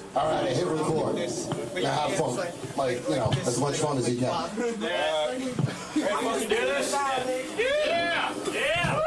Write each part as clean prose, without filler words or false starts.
All right, hit record. Now have fun. Like, you know, as much fun as you can. Ready to do this? Yeah! Yeah!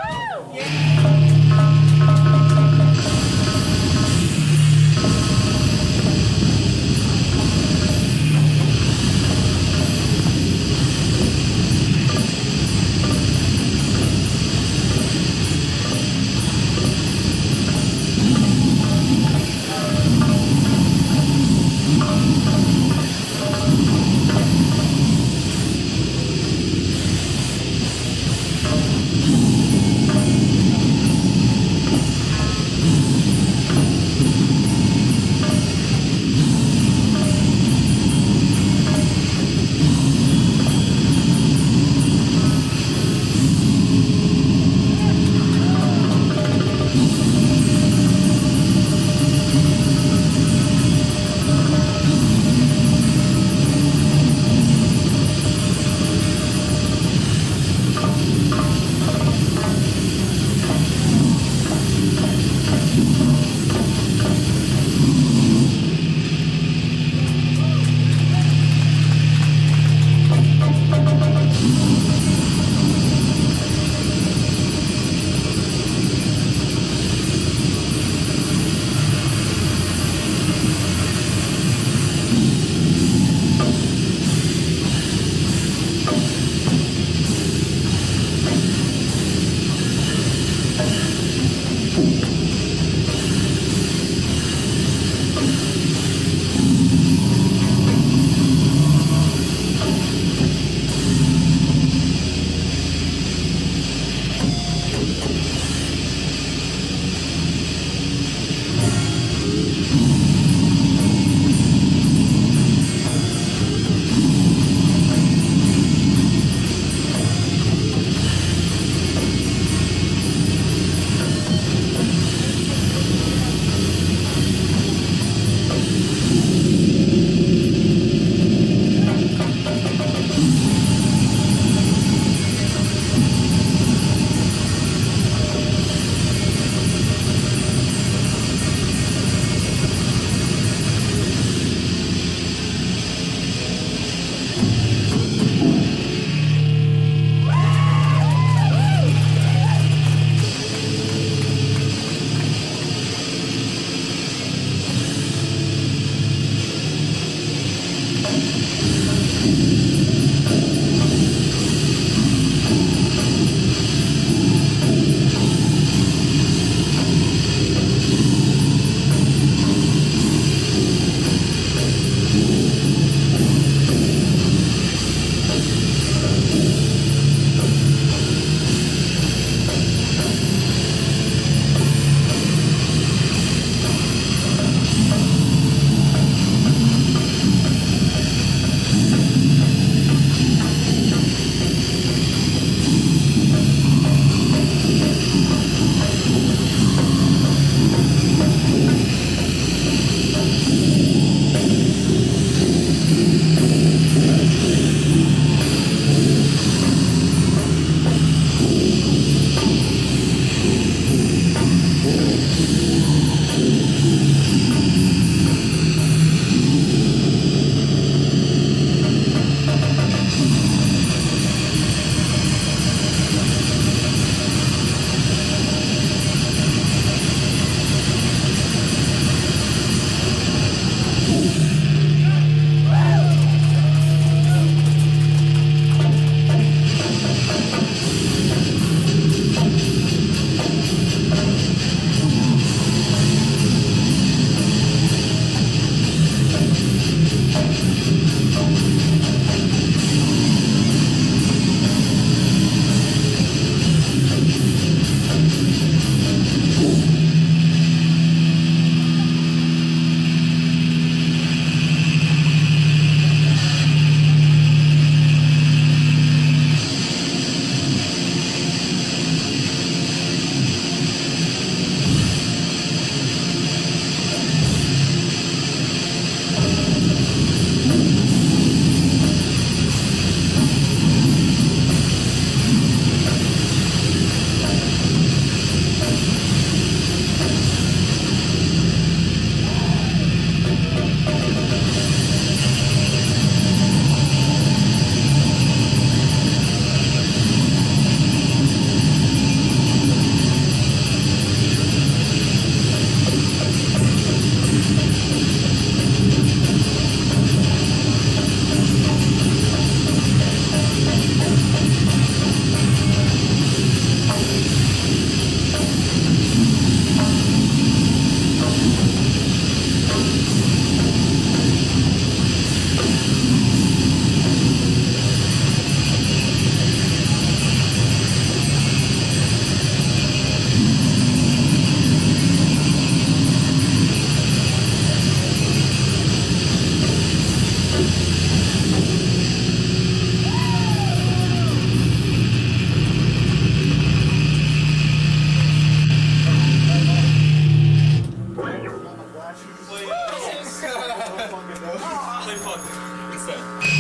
play fuck instead.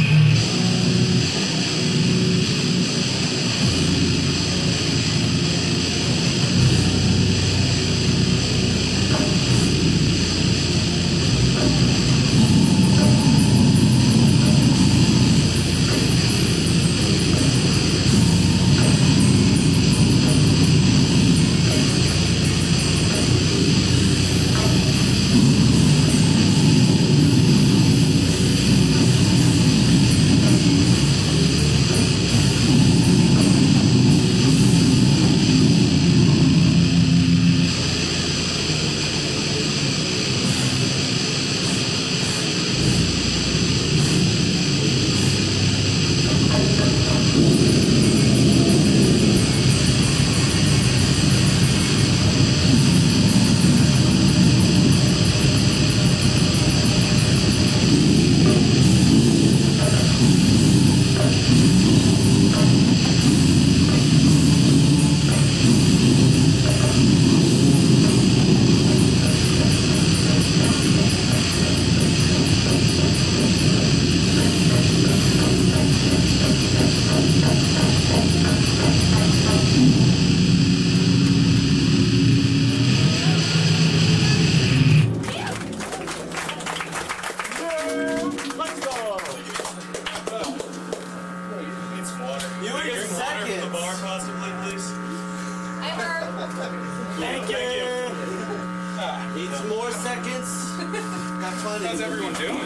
Thank you. Need some more seconds. Got plenty. How's everyone doing?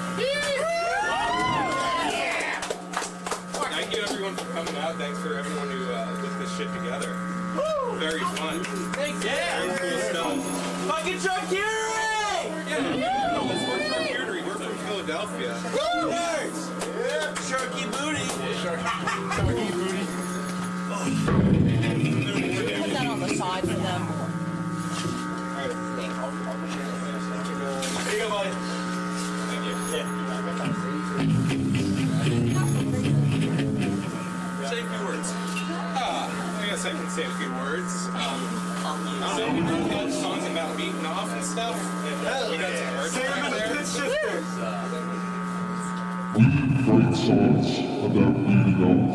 Thank you everyone for coming out. Thanks for everyone who put this shit together. Very fun. Thanks. Very cool stuff. Fucking charcuterie! Yeah, let's work charcuterie. We're from Philadelphia. Nerds! Yeah, Sharky Booty. Sharky Booty. Put that on the side for them. Alright. Here you go, buddy. Thank you. Say a few words. I guess I can say a few words. I don't know, we got songs about beating off and stuff. And, we got some merch back there. We write songs about beating off.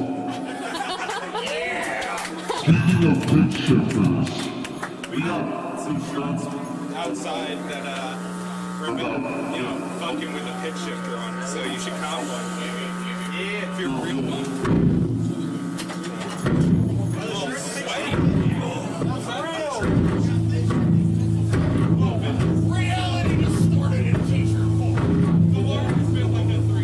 Speaking of pitch shifters, we got some shirts Outside that we've been, fucking with the pitch shifter on, so you should cop one. Yeah, if you're a real one. A little sweaty. Reality distorted in t-shirt form. The water has been like a 3.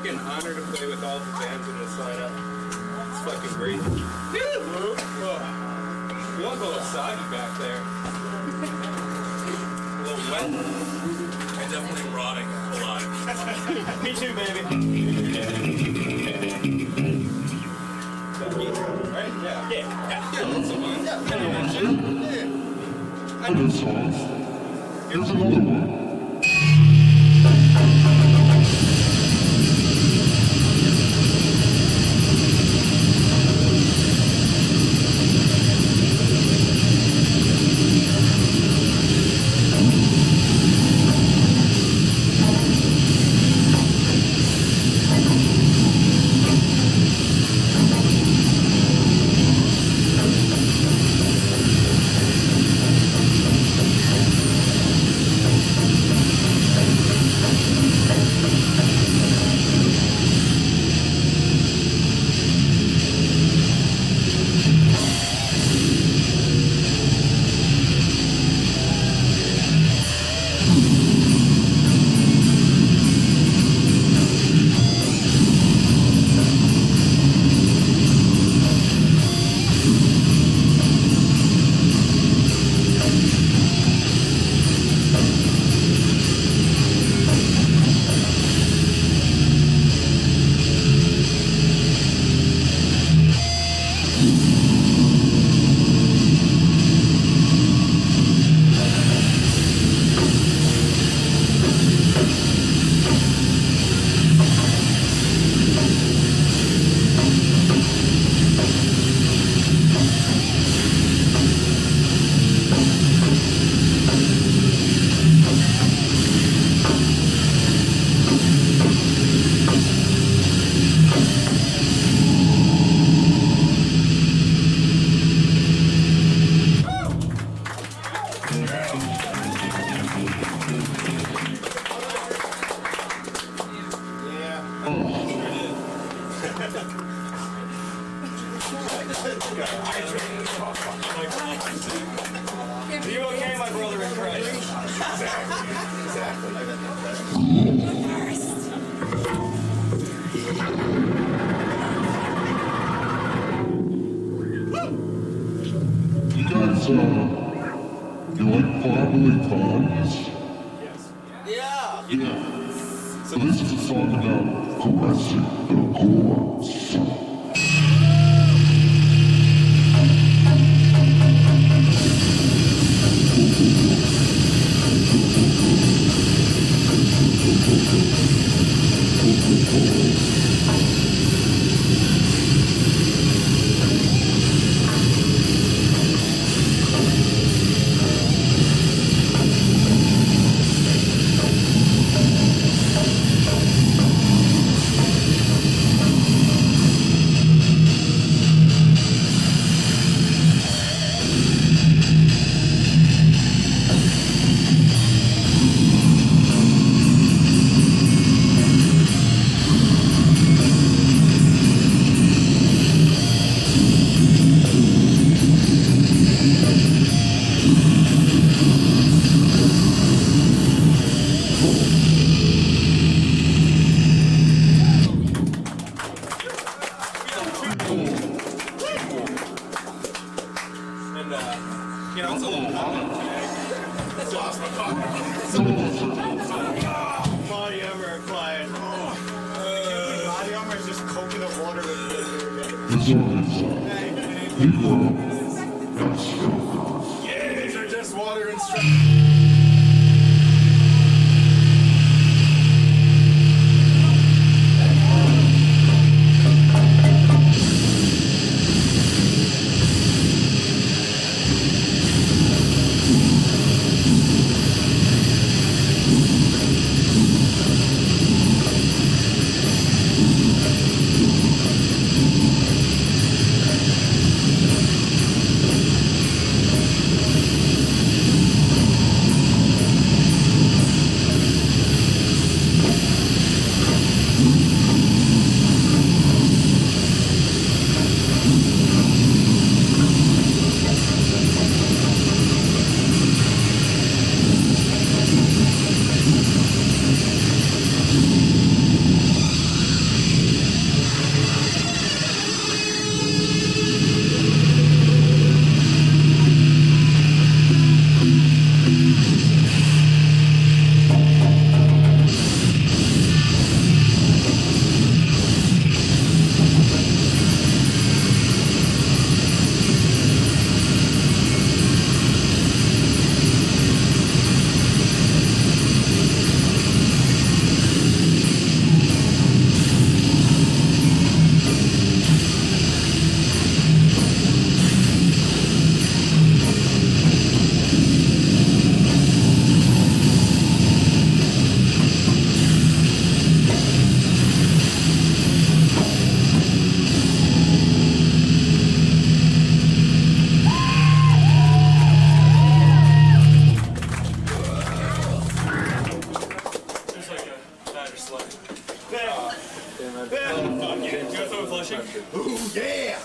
fucking honor to play with all the bands in this lineup. It's fucking great. Whoa. You look a little soggy back there. A little wet. I'm definitely rotting alive. Me too, baby. Right? Yeah. Yeah, that's the one. Yeah. For this song, here's another one. Are you okay, my brother in Christ? You guys, you like Family Times? Yeah. Yeah. So this is a song about caressing the corpse. You know, it's a little Body armor quiet. body armor is just coconut water with This song is, Negro and Strokers. yeah, these are just water and straw. Ooh, yeah!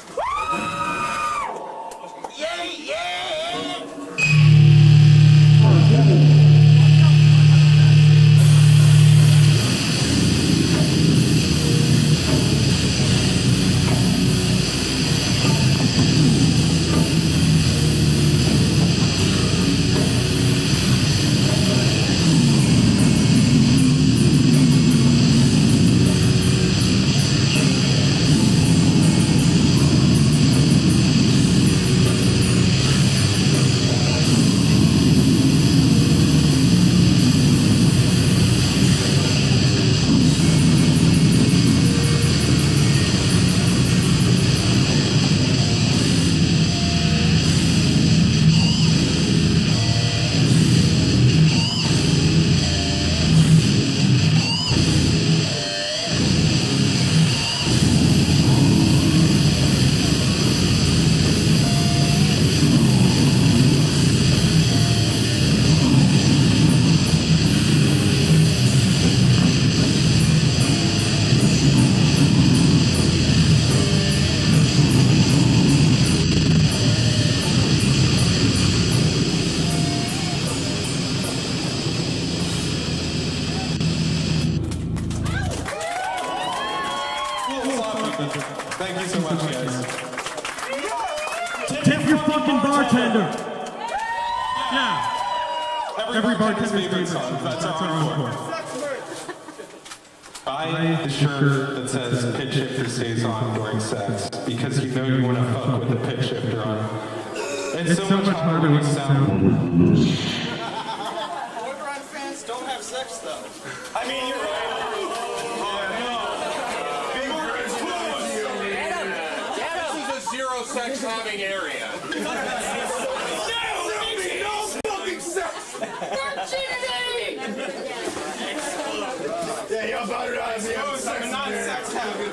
Thank you so much, guys. Tip your fucking bartender. Yeah. Every bartender's favorite song. That's our encore. Buy the shirt that says pitch shifter stays on during sex because you know you want to fuck with the pitch shifter on. It's so much harder with sound. Boyfriend fans don't have sex though. I mean, you're right. This is a zero sex having area. No fucking sex! Yeah, you're about to have sex. I'm not sex having.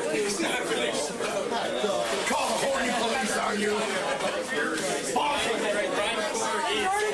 Call the horny police, are you?